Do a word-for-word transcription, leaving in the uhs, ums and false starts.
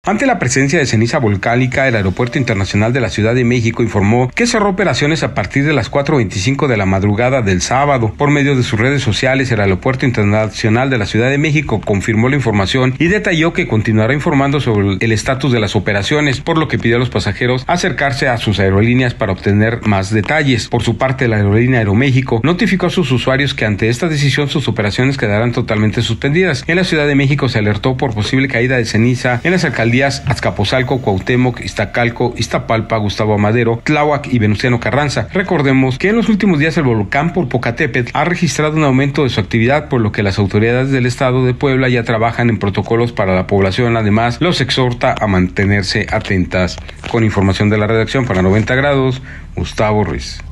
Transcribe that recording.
Ante la presencia de ceniza volcánica, el Aeropuerto Internacional de la Ciudad de México informó que cerró operaciones a partir de las cuatro veinticinco de la madrugada del sábado. Por medio de sus redes sociales, el Aeropuerto Internacional de la Ciudad de México confirmó la información y detalló que continuará informando sobre el estatus de las operaciones, por lo que pidió a los pasajeros acercarse a sus aerolíneas para obtener más detalles. Por su parte, la aerolínea Aeroméxico notificó a sus usuarios que ante esta decisión sus operaciones quedarán totalmente suspendidas. En la Ciudad de México se alertó por posible caída de ceniza en las alcaldías Azcapotzalco, Cuauhtémoc, Iztacalco, Iztapalpa, Gustavo Amadero, Tláhuac y Venustiano Carranza. Recordemos que en los últimos días el volcán Popocatépetl ha registrado un aumento de su actividad, por lo que las autoridades del estado de Puebla ya trabajan en protocolos para la población. Además, los exhorta a mantenerse atentas. Con información de la redacción para noventa grados, Gustavo Ruiz.